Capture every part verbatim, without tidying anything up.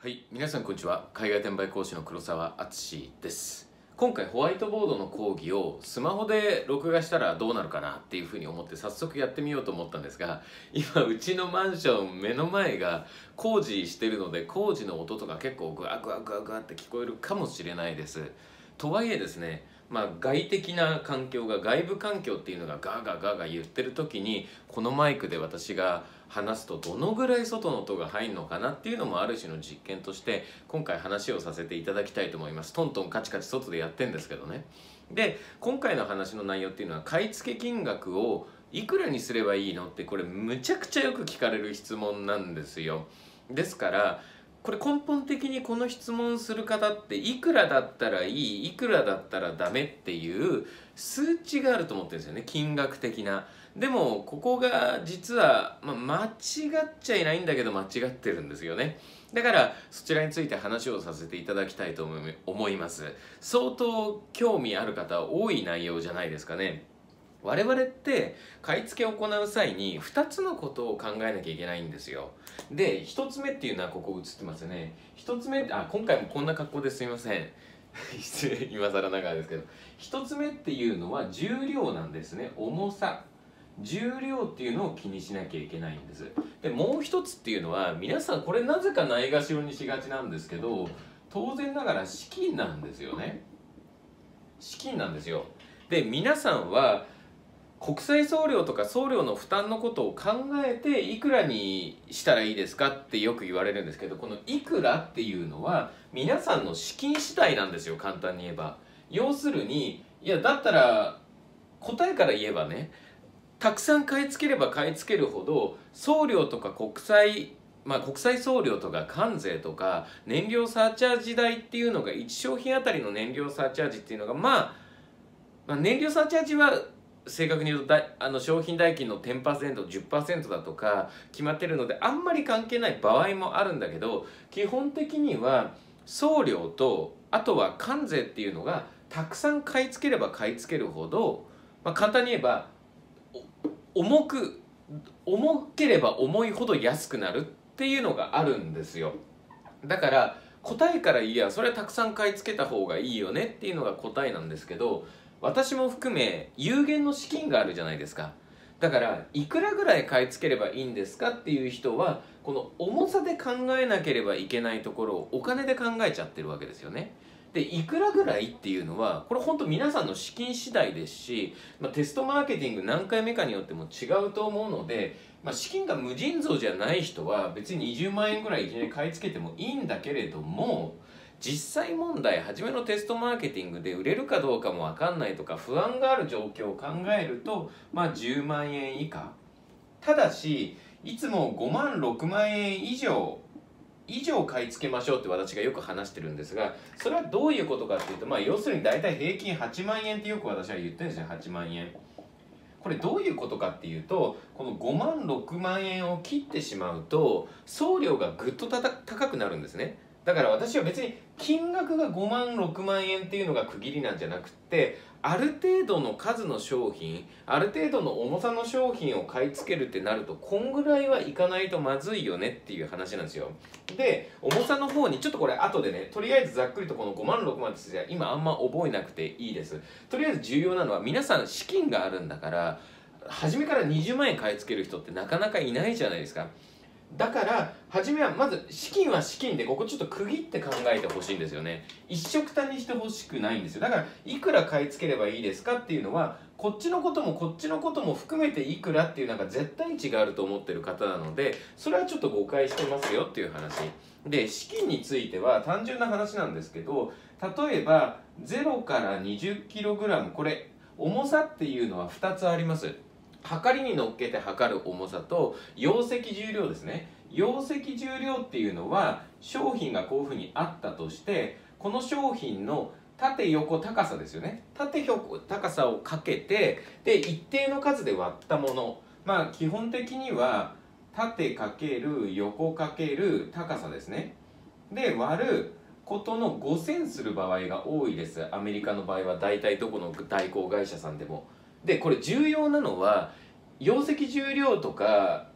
はい、皆さんこんにちは。海外転売講師の黒澤敦です。今回ホワイトボードの講義をスマホで録画したらどうなるかなっていうふうに思って早速やってみようと思ったんですが、今うちのマンション目の前が工事してるので、工事の音とか結構グワグワグワグワって聞こえるかもしれないです。とはいえですね、まあ、外的な環境が外部環境っていうのがガーガーガーガー言ってる時にこのマイクで私が話すとどのぐらい外の音が入るのかなっていうのもある種の実験として今回話をさせていただきたいと思います。トントンカチカチ外でやってんですけどね。で今回の話の内容っていうのは買い付け金額をいくらにすればいいのってこれむちゃくちゃよく聞かれる質問なんですよ。ですからこれ根本的にこの質問する方っていくらだったらいい、いくらだったらダメっていう数値があると思ってるんですよね、金額的な。でもここが実は、まあ、間違っちゃいないんだけど間違ってるんですよね。だからそちらについて話をさせていただきたいと思います。相当興味ある方多い内容じゃないですかね。我々って買い付けを行う際にふたつのことを考えなきゃいけないんですよ。でひとつめっていうのはここ映ってますね。ひとつめあ今回もこんな格好ですいません失礼、今更ながらですけど、ひとつめっていうのは重量なんですね。重さ、重量っていうのを気にしなきゃいけないんです。でもう一つっていうのは皆さんこれなぜかないがしろにしがちなんですけど、当然ながら資金なんですよね。資金なんですよ。で皆さんは国際送料とか送料の負担のことを考えていくらにしたらいいですかってよく言われるんですけど、このいくらっていうのは皆さんの資金次第なんですよ。簡単に言えば、要するにいやだったら答えから言えばね、たくさん買い付ければ買い付けるほど送料とか国際まあ国際送料とか関税とか燃料サーチャージ代っていうのがいち商品あたりの燃料サーチャージっていうのがまあ、まあ、燃料サーチャージは正確に言うとだあの商品代金の じゅっパーセント、じゅっパーセント だとか決まってるのであんまり関係ない場合もあるんだけど、基本的には送料とあとは関税っていうのがたくさん買い付ければ買い付けるほど、まあ、簡単に言えば重く重ければ重いほど安くなるっていうのがあるんですよ。だから答えから言えばそれはたくさん買い付けた方がいいよねっていうのが答えなんですけど、私も含め有限の資金があるじゃないですか。だからいくらぐらい買い付ければいいんですかっていう人はこの重さで考えなければいけないところをお金で考えちゃってるわけですよね。でいくらぐらいっていうのはこれ本当皆さんの資金次第ですし、まあ、テストマーケティング何回目かによっても違うと思うので、まあ、資金が無尽蔵じゃない人は別ににじゅうまんえんぐらいいきなり買い付けてもいいんだけれども、実際問題初めのテストマーケティングで売れるかどうかも分かんないとか不安がある状況を考えると、まあ、じゅうまんえん以下。ただしいつもごまんろくまんえん以上以上買い付けましょうって私がよく話してるんですが、それはどういうことかっていうと、まあ、要するに大体平均はちまんえんってよく私は言ってるんですよ。はちまんえん。これどういうことかっていうと、このごまんろくまんえんを切ってしまうと送料がぐっとたた高くなるんですね。だから私は別に金額がごまんろくまんえんっていうのが区切りなんじゃなくて、ある程度の数の商品、ある程度の重さの商品を買い付けるってなるとこんぐらいはいかないとまずいよねっていう話なんですよ。で重さの方にちょっとこれ後でね、とりあえずざっくりとこのごまんろくまんって今あんま覚えなくていいです。とりあえず重要なのは皆さん資金があるんだから、初めからにじゅうまんえん買い付ける人ってなかなかいないじゃないですか。だから初めはまず資金は資金でここちょっと区切って考えてほしいんですよね。一緒くたにしてほしくないんですよ。だからいくら買い付ければいいですかっていうのはこっちのこともこっちのことも含めていくらっていうなんか絶対値があると思ってる方なので、それはちょっと誤解してますよっていう話で、資金については単純な話なんですけど、例えばゼロから にじゅっキログラム、 これ重さっていうのはふたつあります。測りに乗っけて測る重さと容積重量ですね。容積重量っていうのは商品がこういうふうにあったとして、この商品の縦横高さですよね。縦横高さをかけてで一定の数で割ったもの、まあ基本的には縦かける横かける高さですね。で割ることのごせんする場合が多いです。アメリカの場合は大体どこの代行会社さんでも。でこれ重要なのは容積重量とか、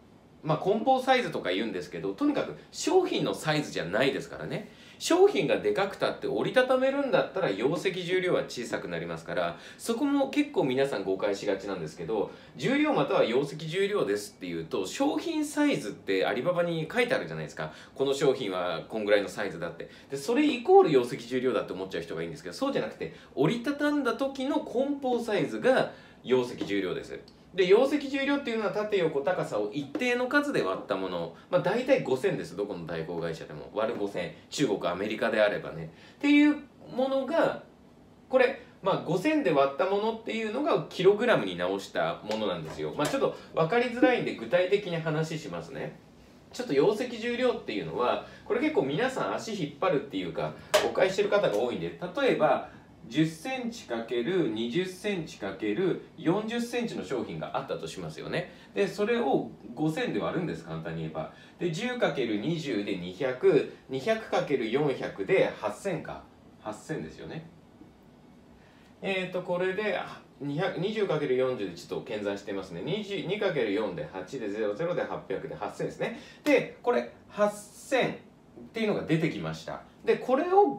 まあ梱包サイズとか言うんですけど、とにかく商品のサイズじゃないですからね。商品がでかくたって折りたためるんだったら容積重量は小さくなりますから、そこも結構皆さん誤解しがちなんですけど、重量または容積重量ですっていうと、商品サイズってアリババに書いてあるじゃないですか。この商品はこんぐらいのサイズだって。でそれイコール容積重量だって思っちゃう人がいいんですけど、そうじゃなくて折りたたんだ時の梱包サイズが容積重量です。で容積重量っていうのは縦横高さを一定の数で割ったもの、まあ、大体ごせんです。どこの代行会社でも割るごせん、中国アメリカであればねっていうものが、これ、まあ、ごせんで割ったものっていうのがキログラムに直したものなんですよ。まあ、ちょっと分かりづらいんで具体的に話しますね。ちょっと容積重量っていうのはこれ結構皆さん足引っ張るっていうか誤解してる方が多いんで、例えばじゅっセンチかけるにじゅっセンチかけるよんじゅっセンチの商品があったとしますよね。でそれをごせんで割るんです、簡単に言えば。で じゅうかけるにじゅう でにひゃく、にひゃくかけるよんひゃくではっせんか、はっせんですよね。えっ、ー、とこれで にじゅうかけるよんじゅう でちょっと計算してますね。 にかけるよん ではちでゼロ、ゼロではっぴゃくではっせんですね。でこれはっせんっていうのが出てきました。でこれを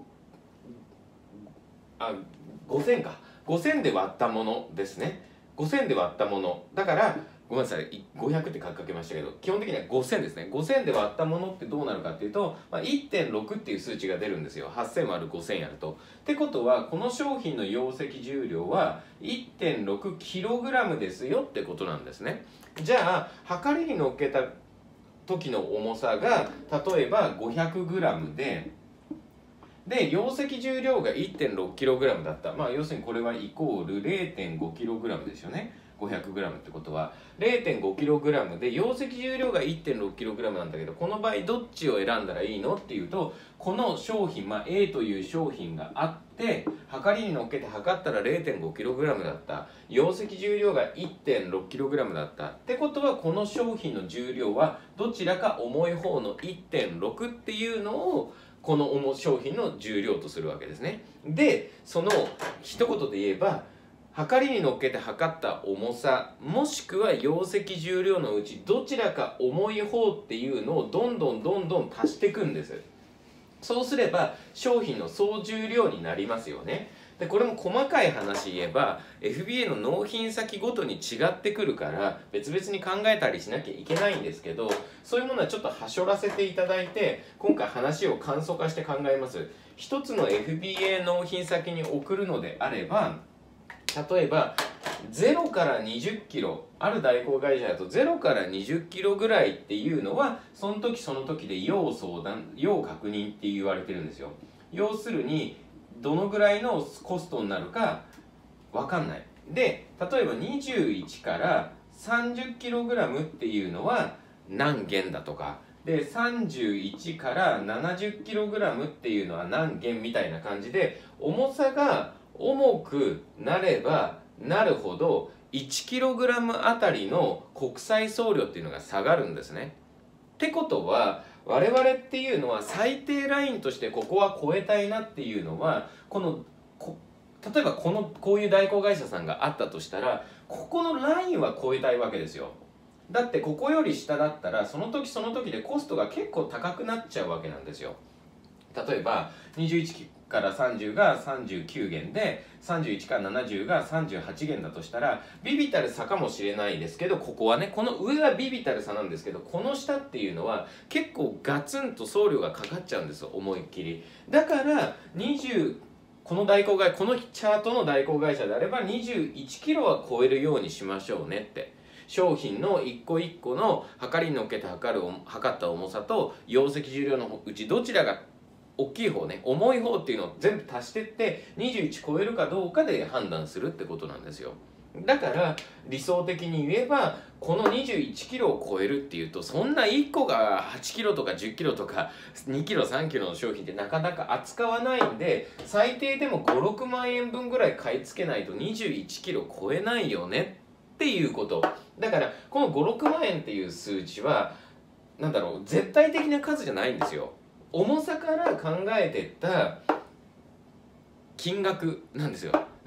あごせんか、ごせんで割ったものですね。ごせんで割ったものだから、ごめんなさい、ごひゃくって書きかけましたけど、基本的にはごせんですね。ごせんで割ったものってどうなるかっていうと、まあ、いってんろく っていう数値が出るんですよ。はっせん割るごせんやると。ってことはこの商品の容積重量は いってんろくキログラム ですよってことなんですね。じゃあ量りに乗っけた時の重さが例えば ごひゃくグラム でで容積重量が いってんろくキログラム だった。まあ要するにこれはイコール れいてんごキログラム ですよね。ごひゃくグラム ってことは れいてんごキログラム で容積重量が いってんろくキログラム なんだけど、この場合どっちを選んだらいいのっていうと、この商品、まあ、A という商品があって量りに乗っけて測ったら れいてんごキログラム だった、容積重量が いってんろくキログラム だったってことは、この商品の重量はどちらか重い方の いってんろく っていうのをこの商品の重量とするわけですね。でその一言で言えば、量りに乗っけて測った重さもしくは容積重量のうちどちらか重い方っていうのをどんどんどんどん足していくんです。そうすれば商品の総重量になりますよね。でこれも細かい話言えば エフビーエー の納品先ごとに違ってくるから別々に考えたりしなきゃいけないんですけど、そういうものはちょっとはしょらせていただいて今回話を簡素化して考えます。一つの エフビーエー 納品先に送るのであれば、例えばゼロからにじゅっキロ、ある代行会社だとゼロからにじゅっキロぐらいっていうのはその時その時で要相談要確認って言われてるんですよ。要するにどのぐらいのコストになるか分かんない。で例えばにじゅういちからさんじゅっキログラム っていうのは何元だとかで、さんじゅういちからななじゅっキログラム っていうのは何元みたいな感じで、重さが重くなればなるほど いちキログラム あたりの国際送料っていうのが下がるんですね。ってことは我々っていうのは最低ラインとしてここは超えたいなっていうのは、このこ例えばこのこういう代行会社さんがあったとしたらここのラインは超えたいわけですよ。だってここより下だったらその時その時でコストが結構高くなっちゃうわけなんですよ。例えばにじゅういちからさんじゅうがさんじゅうきゅう元でさんじゅういちからななじゅうがさんじゅうはち元だとしたら微々たる差かもしれないですけど、ここはねこの上は微々たる差なんですけど、この下っていうのは結構ガツンと送料がかかっちゃうんですよ、思いっきり。だからにじゅうこの代行会このチャートの代行会社であればにじゅういちキロは超えるようにしましょうねって。商品の一個一個の量りに乗っけて測る測った重さと容積重量のうちどちらが大きい方ね、重い方っていうのを全部足してってにじゅういち超えるかどうかで判断するってことなんですよ。だから理想的に言えばこのにじゅういちキロを超えるっていうと、そんないっこがはちキロとかじゅっキロとかにキロさんキロの商品ってなかなか扱わないんで、最低でもご、ろくまん円分ぐらい買い付けないとにじゅういちキロ超えないよねっていうこと。だからこのご、ろくまん円っていう数値はなんだろう、絶対的な数じゃないんですよ。重さから考えてった金額なんですよ。だから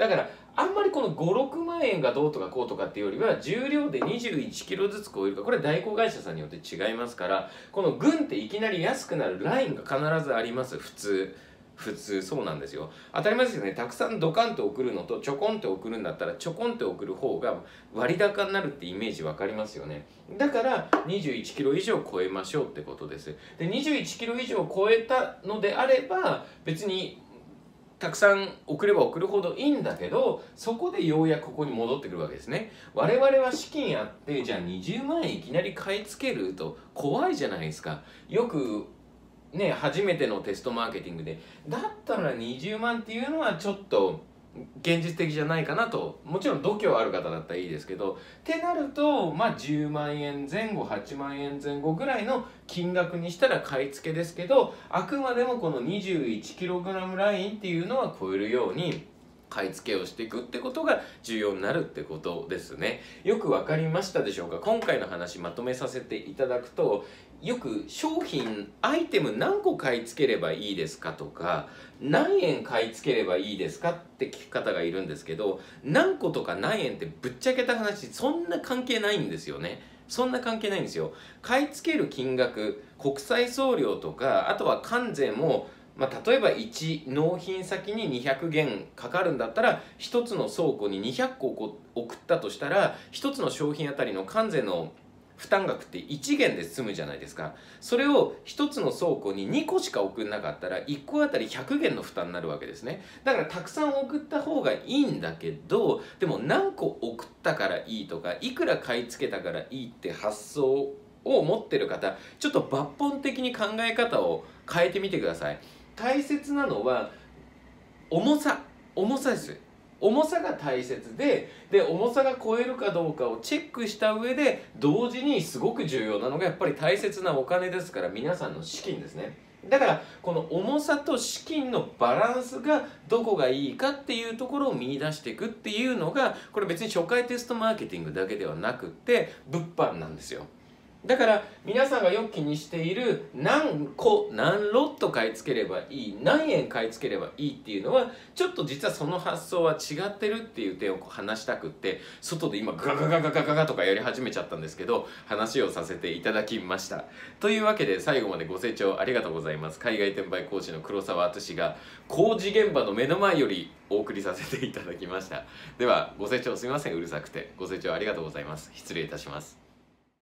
あんまりこのごろくまんえんがどうとかこうとかっていうよりは、重量でにじゅういちキロずつ超えるか、これ代行会社さんによって違いますから、このグンっていきなり安くなるラインが必ずあります。普通普通そうなんですよ。当たり前ですよね。たくさんドカンと送るのとちょこんって送るんだったら、ちょこんって送る方が割高になるってイメージ分かりますよね。だからにじゅういちキロ以上超えましょうってことです。でにじゅういちキロ以上超えたのであれば、別にたくさん送れば送るほどいいんだけど、そこでようやくここに戻ってくるわけですね。我々は資金あって、じゃあにじゅうまんえんいきなり買い付けると怖いじゃないですか。よくね、初めてのテストマーケティングで、だったらにじゅうまんっていうのはちょっと現実的じゃないかなと。もちろん度胸ある方だったらいいですけど、ってなるとまあじゅうまんえんぜん後、はちまんえんぜん後ぐらいの金額にしたら買い付けですけど、あくまでもこの にじゅういちキログラム ラインっていうのは超えるように買い付けをしていくってことが重要になるってことですね。よくわかりましたでしょうか。今回の話まとめさせていただくと、よく商品アイテム何個買い付ければいいですかとか、何円買い付ければいいですかって聞く方がいるんですけど、何個とか何円ってぶっちゃけた話、そんな関係ないんですよね。そんな関係ないんですよ。買い付ける金額、国際送料とか、あとは関税も、まあ、例えばいち納品先ににひゃくげんかかるんだったら、ひとつの倉庫ににひゃっこ送ったとしたら、ひとつの商品あたりの関税の負担額っていちげんで済むじゃないですか。それをひとつの倉庫ににこしか送んなかったら、いっこあたりひゃくげんの負担になるわけですね。だからたくさん送った方がいいんだけど、でも何個送ったからいいとか、いくら買い付けたからいいって発想を持ってる方、ちょっと抜本的に考え方を変えてみてください。大切なのは重さ重さです。重さが大切で、で重さが超えるかどうかをチェックした上で、同時にすごく重要なのがやっぱり大切なお金ですから、皆さんの資金ですね。だからこの重さと資金のバランスがどこがいいかっていうところを見出していくっていうのが、これ別に初回テストマーケティングだけではなくって物販なんですよ。だから皆さんがよく気にしている何個何ロット買い付ければいい、何円買い付ければいいっていうのは、ちょっと実はその発想は違ってるっていう点を話したくって、外で今ガガガガガガガとかやり始めちゃったんですけど、話をさせていただきました。というわけで最後までご清聴ありがとうございます。海外転売講師の黒澤敦が工事現場の目の前よりお送りさせていただきました。ではご清聴すみません、うるさくて。ご清聴ありがとうございます。失礼いたします。